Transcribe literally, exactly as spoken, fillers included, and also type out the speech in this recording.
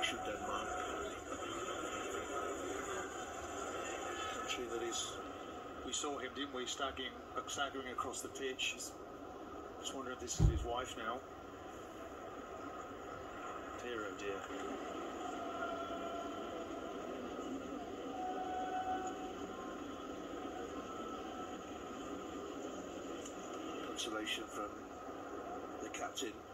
coach of Denmark. Country that is, we saw him, didn't we, staggering, staggering across the pitch. Just wondering if this is his wife now. Dear oh dear. Consolation from the captain.